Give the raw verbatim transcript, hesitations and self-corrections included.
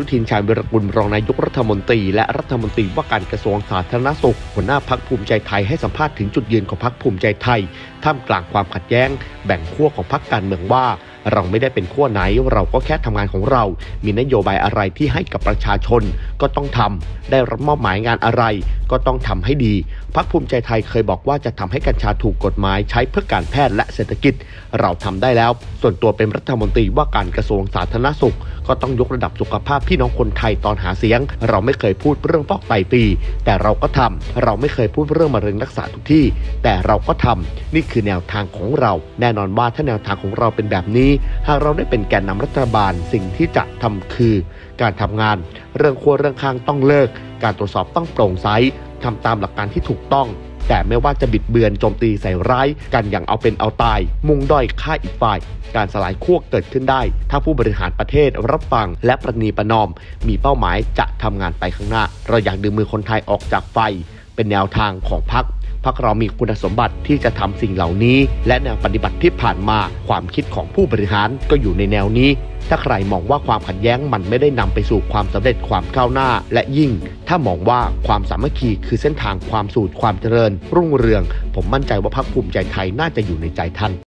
นุทินชาญวิรกุลรองนายกรัฐมนตรีและรัฐมนตรีว่าการกระทรวงสาธารณสุขหัวหน้าพรรคภูมิใจไทยให้สัมภาษณ์ถึงจุดยืนของพรรคภูมิใจไทยท่ามกลางความขัดแย้งแบ่งขั้วของพรรคการเมืองว่าเราไม่ได้เป็นขั้วไหนเราก็แค่ทำงานของเรามีนโยบายอะไรที่ให้กับประชาชนก็ต้องทำได้รับมอบหมายงานอะไรก็ต้องทำให้ดีพรรคภูมิใจไทยเคยบอกว่าจะทำให้กัญชาถูกกฎหมายใช้เพื่อการแพทย์และเศรษฐกิจเราทำได้แล้วส่วนตัวเป็นรัฐมนตรีว่าการกระทรวงสาธารณสุขก็ต้องยกระดับสุขภาพพี่น้องคนไทยตอนหาเสียงเราไม่เคยพูดเรื่องฟอกไตฟรีแต่เราก็ทำเราไม่เคยพูดเรื่องมะเร็งรักษาทุกที่แต่เราก็ทำนี่คือแนวทางของเราแน่นอนว่าถ้าแนวทางของเราเป็นแบบนี้หากเราได้เป็นแกนนำรัฐบาลสิ่งที่จะทำคือการทำงานเรื่องขั้วเรื่องข้างต้องเลิกการตรวจสอบต้องโปร่งใสทำตามหลักการที่ถูกต้องแต่ไม่ว่าจะบิดเบือนโจมตีใส่ร้ายกันอย่างเอาเป็นเอาตายมุ่งด้อยฆ่าอีกฝ่ายการสลายขั้วเกิดขึ้นได้ถ้าผู้บริหารประเทศรับฟังและประนีประนอมมีเป้าหมายจะทำงานไปข้างหน้าเราอยากดึงมือคนไทยออกจากไฟเป็นแนวทางของพรรคพรรคเรามีคุณสมบัติที่จะทำสิ่งเหล่านี้และแนวปฏิบัติที่ผ่านมาความคิดของผู้บริหารก็อยู่ในแนวนี้ถ้าใครมองว่าความขัดแย้งมันไม่ได้นำไปสู่ความสำเร็จความก้าวหน้าและยิ่งถ้ามองว่าความสามัคคีคือเส้นทางความสู่ความเจริญรุ่งเรืองผมมั่นใจว่าพรรคภูมิใจไทยน่าจะอยู่ในใจท่าน